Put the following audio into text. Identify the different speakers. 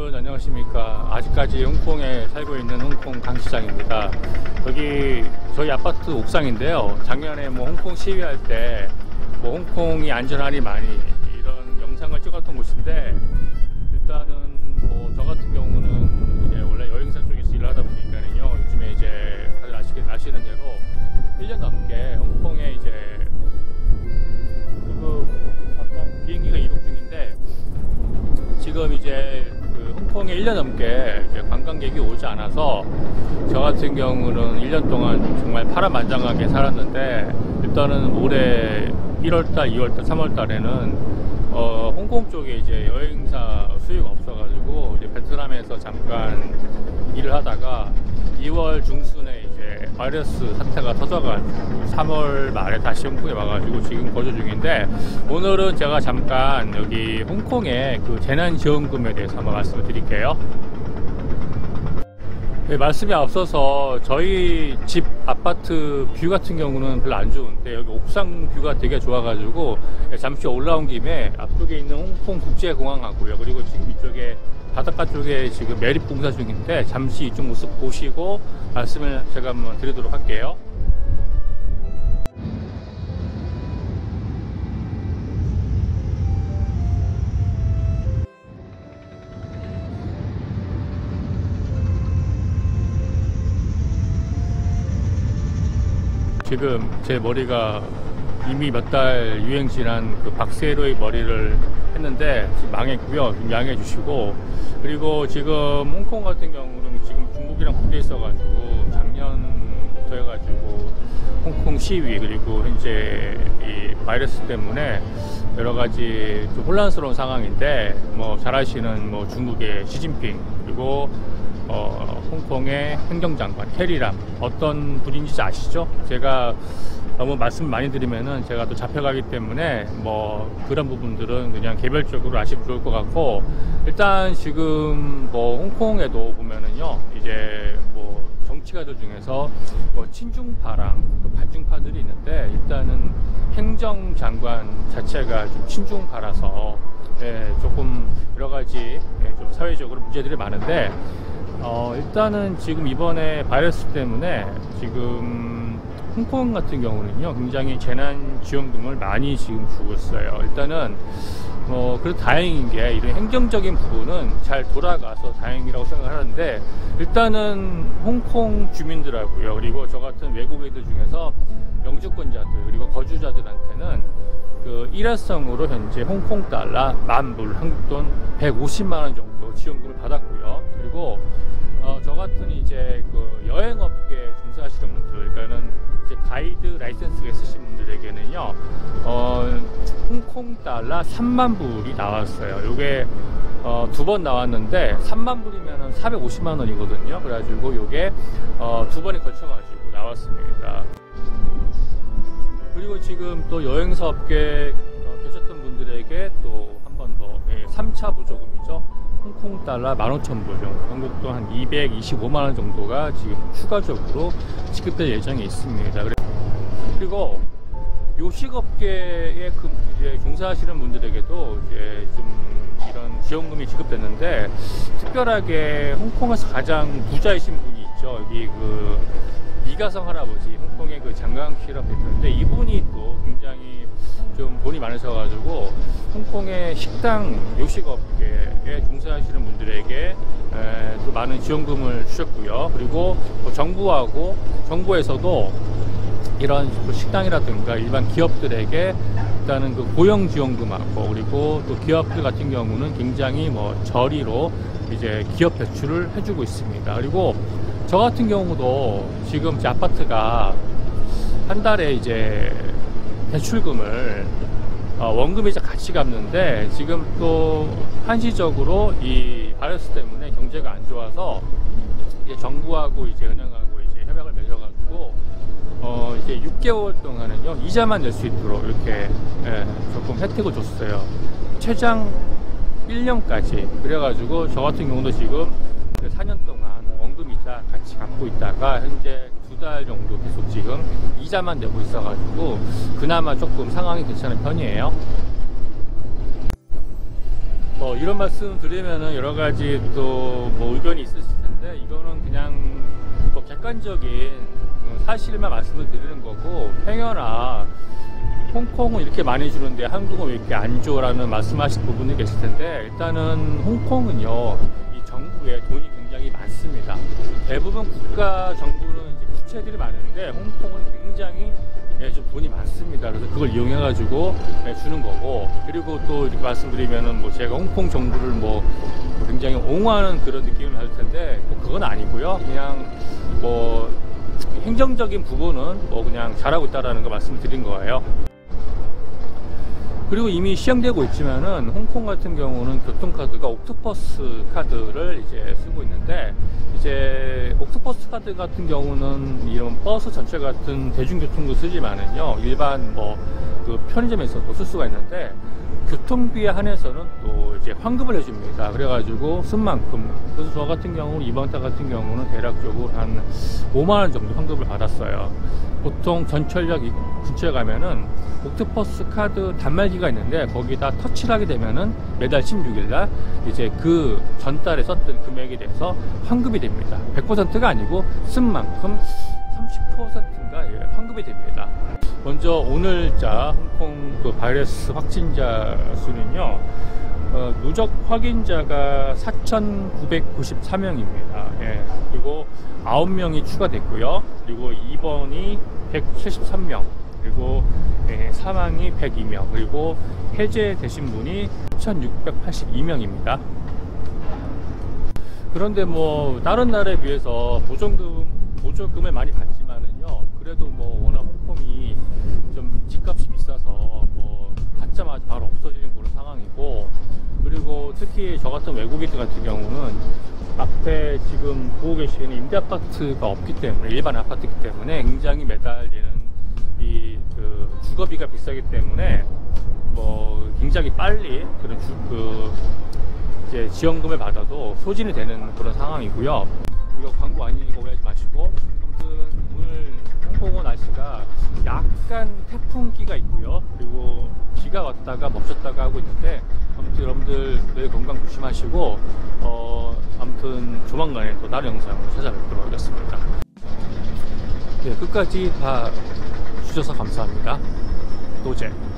Speaker 1: 여러분 안녕하십니까. 아직까지 홍콩에 살고 있는 홍콩 강시장입니다. 여기 저희 아파트 옥상인데요. 작년에 홍콩 시위할 때 홍콩이 안전하니 많이 이런 영상을 찍었던 곳인데, 일단은 저 같은 경우는 이제 원래 여행사 쪽에서 일을 하다 보니까는요, 요즘에 이제 다들 아시는 대로 1년 넘게 홍콩에 이제 아까 비행기가 이륙 중인데, 지금 이제 홍콩에 1년 넘게 이제 관광객이 오지 않아서 저 같은 경우는 1년 동안 정말 파란만장하게 살았는데, 일단은 올해 1월달, 2월달, 3월달에는 홍콩 쪽에 이제 여행사 수요가 없어가지고 이제 베트남에서 잠깐 일을 하다가 2월 중순에 이제 바이러스 사태가 터져가지고 3월 말에 다시 홍콩에 와가지고 지금 거주 중인데, 오늘은 제가 잠깐 여기 홍콩의 그 재난지원금에 대해서 한번 말씀을 드릴게요. 네, 말씀이 앞서서 저희 집 아파트 뷰 같은 경우는 별로 안 좋은데, 여기 옥상 뷰가 되게 좋아가지고 잠시 올라온 김에 앞쪽에 있는 홍콩 국제공항하고요, 그리고 지금 이쪽에 바닷가 쪽에 지금 매립 공사 중인데, 잠시 이쪽 모습 보시고 말씀을 제가 한번 드리도록 할게요. 지금 제 머리가 이미 몇 달 유행 지난 그 박세로의 머리를 했는데 지금 망했고요. 좀 양해해 주시고, 그리고 지금 홍콩 같은 경우는 지금 중국이랑 붙어 있어가지고 작년부터 해가지고 홍콩 시위, 그리고 현재 이 바이러스 때문에 여러 가지 좀 혼란스러운 상황인데, 잘 아시는 중국의 시진핑, 그리고 홍콩의 행정장관 캐리람, 어떤 분인지 아시죠? 제가 너무 말씀 많이 드리면은 제가 또 잡혀가기 때문에 그런 부분들은 그냥 개별적으로 아시면 좋을 것 같고, 일단 지금 홍콩에도 보면은요, 이제 정치가들 중에서 친중파랑 반중파들이 있는데, 일단은 행정장관 자체가 좀 친중파라서 조금 여러 가지 좀 사회적으로 문제들이 많은데, 일단은 지금 이번에 바이러스 때문에 지금 홍콩 같은 경우는요, 굉장히 재난지원금을 많이 지금 주고 있어요. 일단은 그래도 다행인 게, 이런 행정적인 부분은 잘 돌아가서 다행이라고 생각하는데, 일단은 홍콩 주민들하고요, 그리고 저 같은 외국인들 중에서 영주권자들 그리고 거주자들한테는 그 일회성으로 현재 홍콩 달러 10,000불, 한국 돈 150만원 정도 지원금을 받았고요. 그리고 저 같은 이제 그 여행업계 종사하시는 분들, 그러니까는 이제 가이드 라이센스가 있으신 분들에게는요, 홍콩 달러 30,000불이 나왔어요. 요게 2번 나왔는데 30,000불이면 450만원이거든요. 그래가지고 요게 2번에 걸쳐가지고 나왔습니다. 그리고 지금 또 여행사 업계 계셨던 분들에게 또 한 번 더 3차 보조금이죠. 홍콩 달러 15,000불 정도, 한국 돈 한 225만원 정도가 지금 추가적으로 지급될 예정에 있습니다. 그리고 요식업계에 이제 종사하시는 분들에게도 이제 좀 이런 지원금이 지급됐는데, 특별하게 홍콩에서 가장 부자이신 분이 있죠. 여기 그 이가성 할아버지, 홍콩의 그 장강시라고 대표인데, 이분이 또 굉장히 좀 돈이 많으셔가지고 홍콩의 식당, 요식업계에 종사하시는 분들에게 또 많은 지원금을 주셨고요. 그리고 정부에서도 이런 식당이라든가 일반 기업들에게 일단은 그 고용 지원금하고, 그리고 또 기업들 같은 경우는 굉장히 저리로 이제 기업 대출을 해주고 있습니다. 그리고 저 같은 경우도 지금 제 아파트가 한 달에 이제 대출금을 원금이자 같이 갚는데, 지금 또 한시적으로 이 바이러스 때문에 경제가 안 좋아서 이제 정부하고 이제 은행하고 이제 협약을 맺어가지고 이제 6개월 동안은요, 이자만 낼 수 있도록 이렇게 조금 혜택을 줬어요. 최장 1년까지. 그래가지고 저 같은 경우도 지금 4년 동안 원금이자 같이 갚고 있다가 현재 2달 정도 계속 지금 이자만 내고 있어가지고 그나마 조금 상황이 괜찮은 편이에요. 뭐 이런 말씀 드리면은 여러 가지 또 뭐 의견이 있으실 텐데, 이거는 그냥 뭐 객관적인 사실만 말씀을 드리는 거고, 행여나 홍콩은 이렇게 많이 주는데 한국은 왜 이렇게 안 줘라는 말씀하실 부분이 계실 텐데, 일단은 홍콩은요, 이 정부에 돈이 굉장히 많습니다. 대부분 국가 정부는 이제 부채들이 많은데, 홍콩은 굉장히 좀 돈이 많습니다. 그래서 그걸 이용해 가지고 주는 거고, 그리고 또 이렇게 말씀드리면은 뭐 제가 홍콩 정부를 뭐 굉장히 옹호하는 그런 느낌을 받을 텐데, 뭐 그건 아니고요. 그냥 뭐 행정적인 부분은 뭐 그냥 잘하고 있다라는 거 말씀드린 거예요. 그리고 이미 시행되고 있지만은 홍콩 같은 경우는 교통카드가 옥토퍼스 카드를 이제 쓰고 있는데, 이제 옥토퍼스 카드 같은 경우는 이런 버스 전철 같은 대중교통도 쓰지만은요, 일반 뭐 그 편의점에서도 쓸 수가 있는데, 교통비에 한해서는 또 이제 환급을 해줍니다. 그래가지고 쓴 만큼, 그래서 저 같은 경우는 이번 달 같은 경우는 대략적으로 한 5만원 정도 환급을 받았어요. 보통 전철역 근처에 가면은 옥토퍼스 카드 단말기가 있는데, 거기다 터치를 하게 되면은 매달 16일날 이제 그 전달에 썼던 금액에 대해서 환급이 됩니다. 100%가 아니고 쓴 만큼 30%인가 환급이 됩니다. 먼저 오늘자 홍콩 그 바이러스 확진자 수는요, 누적 확인자가 4,994명입니다. 예. 그리고 9명이 추가됐고요. 그리고 입원이 173명, 그리고 사망이 102명, 그리고 해제되신 분이 1,682명입니다. 그런데 뭐 다른 나라에 비해서 보조금을 많이 받지만은요, 그래도 뭐 워낙 홍콩이 좀 집값이 비싸서 뭐 받자마자 바로 없어지는 그런 상황이고, 그리고 특히 저 같은 외국인들 같은 경우는 앞에 지금 보고 계시는 임대 아파트가 없기 때문에, 일반 아파트이기 때문에 굉장히 매달리는 이 그 주거비가 비싸기 때문에 뭐 굉장히 빨리 그런 이제 지원금을 받아도 소진이 되는 그런 상황이고요. 이거 광고 아니니까 오해하지 마시고, 아무튼 오늘 홍콩은 날씨가 약간 태풍기가 있고요. 그리고 비가 왔다가 멈췄다가 하고 있는데, 아무튼 여러분들 늘 건강 조심하시고, 아무튼 조만간에 또 다른 영상으로 찾아뵙도록 하겠습니다. 네, 끝까지 봐 주셔서 감사합니다. 노제.